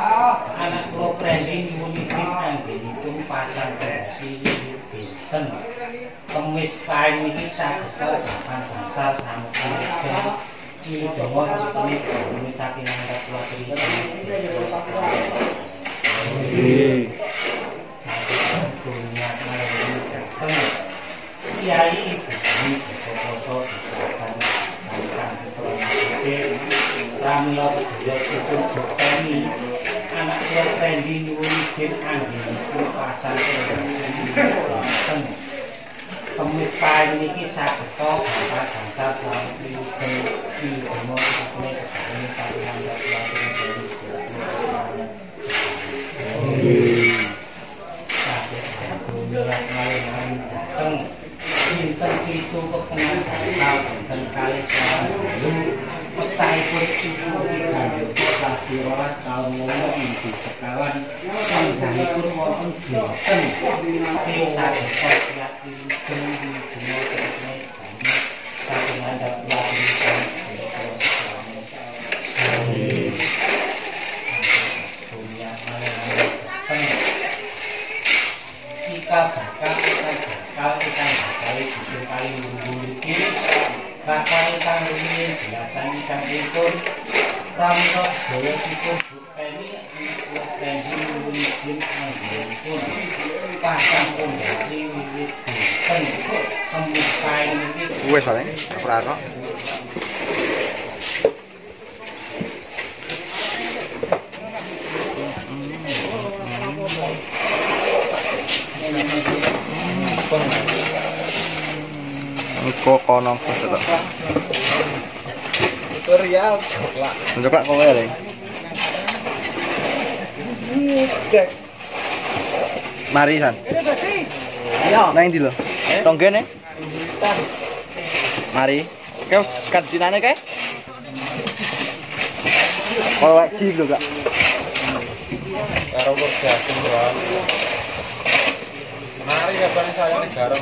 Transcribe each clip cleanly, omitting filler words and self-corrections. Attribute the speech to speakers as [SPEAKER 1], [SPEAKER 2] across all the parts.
[SPEAKER 1] Anak kula branding nyuwun izin kangge ngitung pasang versi Binten. Kemis kain iki saged bahan dasar sampun Widowo seperti ini saking anda keluarga dunia melalui datang kiai ini foto-foto disahkan tentang diplomasi ramila kedua cukup bukti anak tua trendy nyuwun izin angin pasang kelas Kemis kain ini saged bapak dasar selalu di demo ini saking anda keluarga Pinten itu kepengen bakal dan kali selalu petahipun ibu diganjur kasih rolas kalau ngomong ibu sekawan sanggahipun wonten dinten sisa gesok yakin di dunia kepengen saking anda pelatihan dunia kita bakal bikin kali mungkin bakal ikan ini biasanya ikan ikut ramok boleh ikut bukeni dan mungkin pun pasang pondasi wiwit bukan kemukain ini gue soalnya apa kok kono maksud tutorial coklat kowe le mari san iya nang ndi lho tonggene mari kau kantinane kae kalau lagi lho gak karo kerja sembuhan mari kapan saya nih garam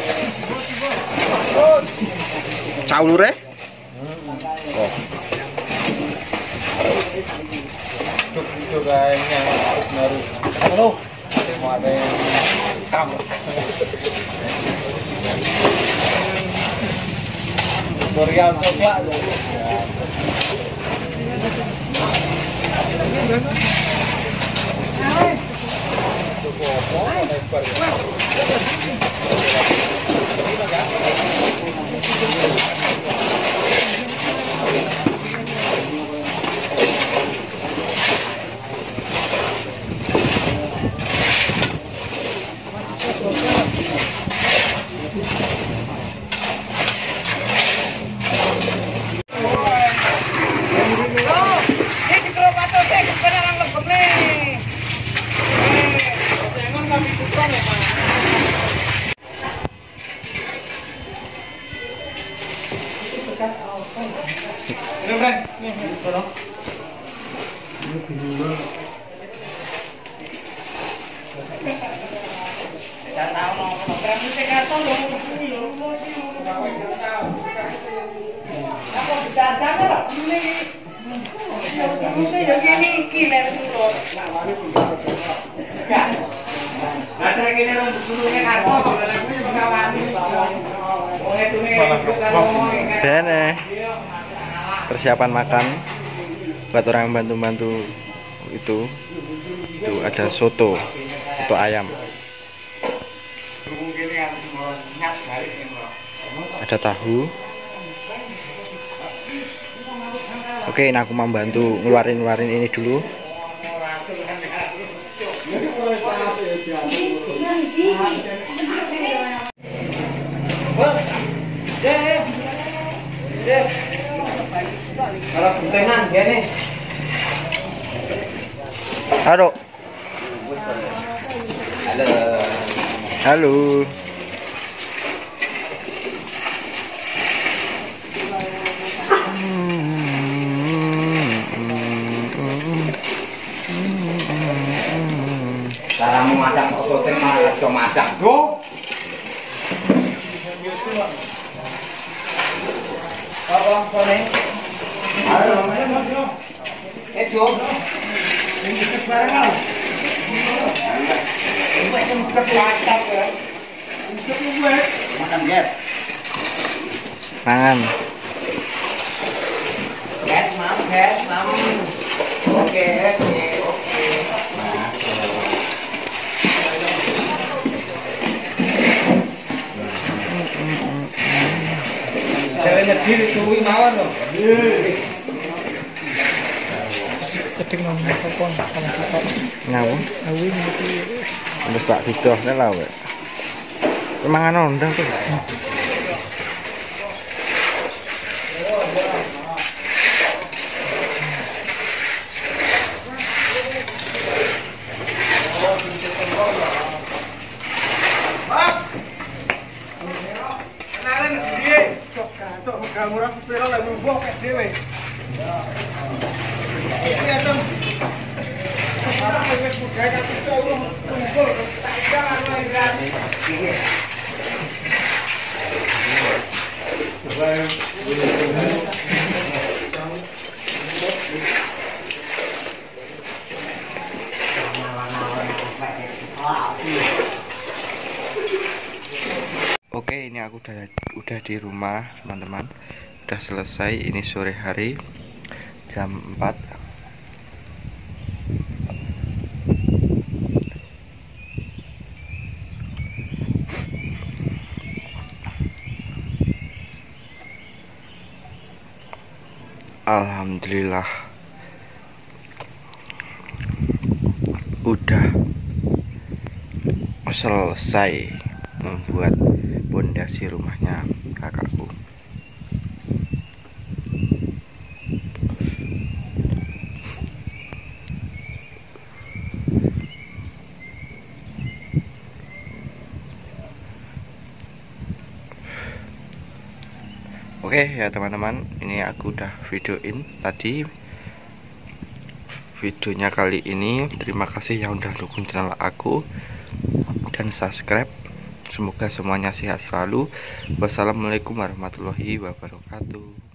[SPEAKER 1] caulure oh itu kayaknya baru halo mau ada kamu tutorial coklat Dene persiapan makan buat orang bantu-bantu itu ada soto ayam, ada tahu. Oke, nah aku membantu ngeluarin ini dulu. Kalau buntenan gini. Halo. Halo. Caramu masak soto malah aja masak. Yo. Oh, sore. Ayo, Jo. Makan Gap.
[SPEAKER 2] Mangan.
[SPEAKER 1] Gas, mam. Oke. Caranya diri kuwi mawon lho.
[SPEAKER 3] Cedek nang apa sama siapa?
[SPEAKER 2] Ngawon.
[SPEAKER 3] Awi iki.
[SPEAKER 2] Wis tak didohne lah wek. Mangan ondang tuh. Oke, ini aku udah di rumah, teman-teman. Udah selesai. Ini sore hari jam 4. Alhamdulillah udah selesai membuat pondasi rumahnya kakakku. Oke ya teman-teman, ini aku udah videoin tadi videonya kali ini. Terima kasih yang udah dukung channel aku dan subscribe. Semoga semuanya sehat selalu. Wassalamualaikum warahmatullahi wabarakatuh.